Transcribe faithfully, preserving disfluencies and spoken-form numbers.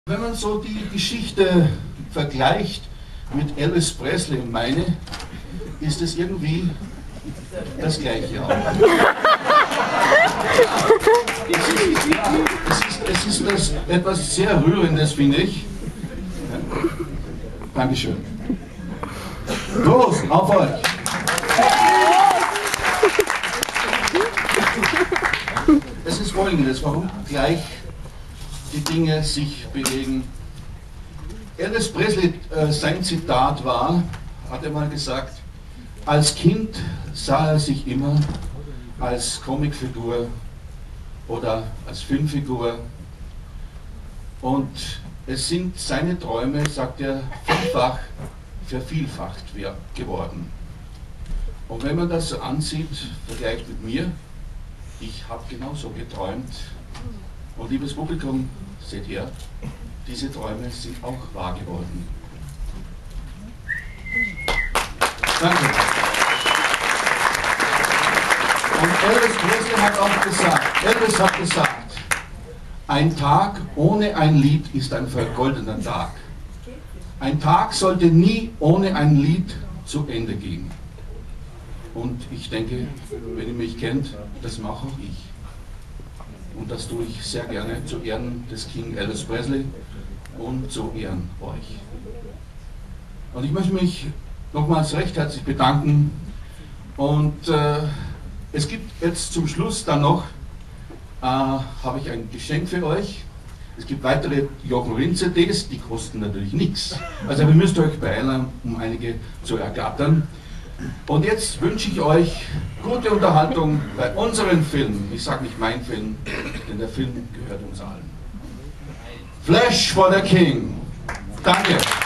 Wenn man so die Geschichte vergleicht mit Elvis Presley und meine, ist es irgendwie das Gleiche auch. Es ist, ja, es ist, es ist das, etwas sehr Rührendes, finde ich. Ja. Dankeschön. Los, auf euch! Es ist Folgendes, warum gleich die Dinge sich bewegen. Elvis Presley, äh, sein Zitat war, hat er mal gesagt, als Kind sah er sich immer als Comicfigur oder als Filmfigur, und es sind seine Träume, sagt er, vielfach vervielfacht geworden. Und wenn man das so ansieht, vergleicht mit mir, ich habe genauso geträumt. Und liebes Publikum, seht ihr, diese Träume sind auch wahr geworden. Danke. Und Elvis Presley hat auch gesagt, Elvis hat gesagt, ein Tag ohne ein Lied ist ein vergoldener Tag. Ein Tag sollte nie ohne ein Lied zu Ende gehen. Und ich denke, wenn ihr mich kennt, das mache auch ich. Und das tue ich sehr gerne zu Ehren des King Elvis Presley und zu Ehren euch. Und ich möchte mich nochmals recht herzlich bedanken. Und äh, es gibt jetzt zum Schluss dann noch, äh, habe ich ein Geschenk für euch. Es gibt weitere Jochen Rindt C Ds, die kosten natürlich nichts. Also ihr müsst euch beeilen, um einige zu ergattern. Und jetzt wünsche ich euch gute Unterhaltung bei unserem Film. Ich sage nicht mein Film, denn der Film gehört uns allen. Flash for the King. Danke.